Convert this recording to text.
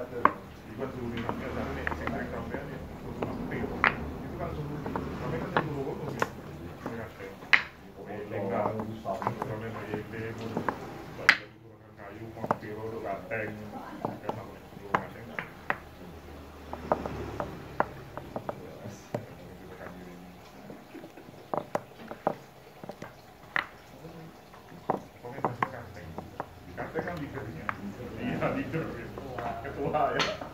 Buat turunin sampai sana nih, sering sampai nih, turun sampai itu kan suruh sampai kan yang turun tuh nih, ngerti? Tinggal, sampai mau yele, mau bagian turunkan kayu, mau piro, do ganteng, kan namanya turun ganteng. Pokoknya masih ganteng, ganteng kan leadernya, iya leader, ketua ya.